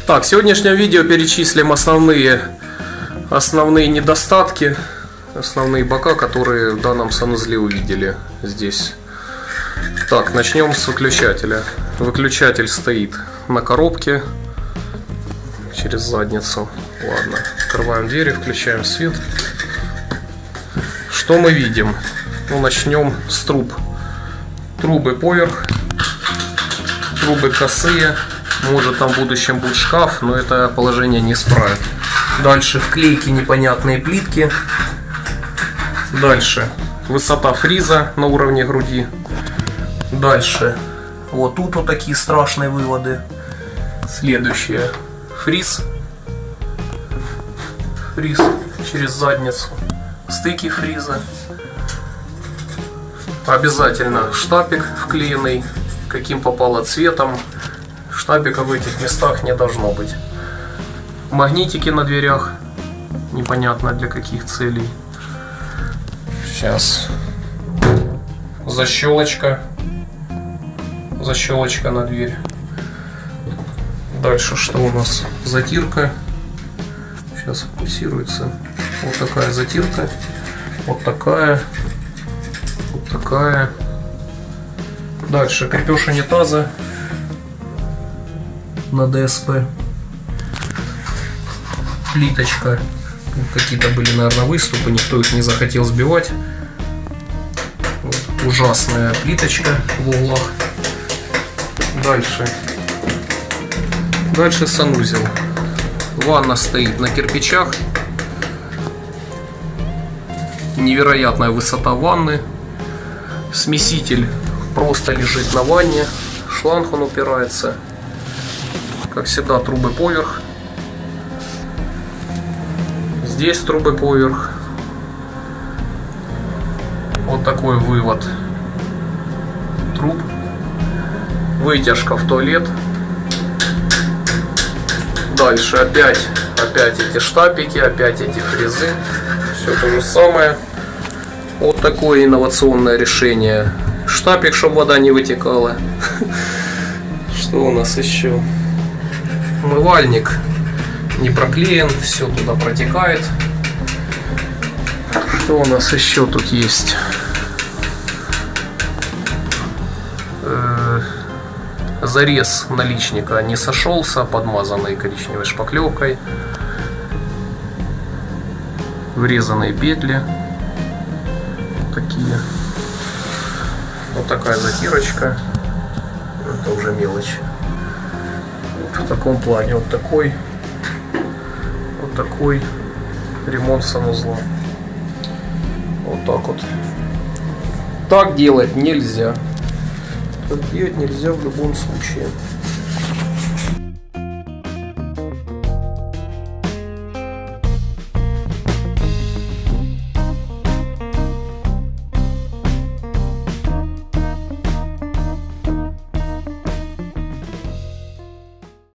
Так, в сегодняшнем видео перечислим основные недостатки, основные бока, которые в данном санузле увидели здесь. Так, начнем с выключателя. Выключатель стоит на коробке через задницу. Ладно, открываем двери, включаем свет. Что мы видим? Ну, начнем с труб. Трубы поверх, трубы косые. Может, там в будущем будет шкаф, но это положение не исправит. Дальше вклейки, непонятные плитки. Дальше высота фриза на уровне груди. Дальше вот тут вот такие страшные выводы. Следующее. Фриз через задницу. Стыки фриза. Обязательно штапик вклеенный, каким попало цветом. Штапика в этих местах не должно быть. Магнитики на дверях. Непонятно для каких целей. Сейчас. Защелочка на дверь. Дальше что у нас? Затирка. Сейчас фокусируется. Вот такая затирка. Вот такая. Вот такая. Дальше крепеж унитаза на ДСП. Плиточка. Какие-то были, наверное, выступы. Никто их не захотел сбивать. Вот. Ужасная плиточка в углах. Дальше санузел. Ванна стоит на кирпичах. Невероятная высота ванны. Смеситель просто лежит на ванне. Шланг он упирается. Как всегда, трубы поверх. Здесь трубы поверх. Вот такой вывод труб. Вытяжка в туалет. Дальше опять эти штапики, опять эти фрезы. Все то же самое. Вот такое инновационное решение. Штапик, чтобы вода не вытекала. Что у нас еще? Умывальник не проклеен, все туда протекает. Что у нас еще тут есть? Зарез наличника не сошелся, подмазанный коричневой шпаклевкой. Врезанные петли. Такие. Вот такая затирочка. Это уже мелочь. В таком плане вот такой ремонт санузла. Вот так вот. Так делать нельзя. Так делать нельзя в любом случае.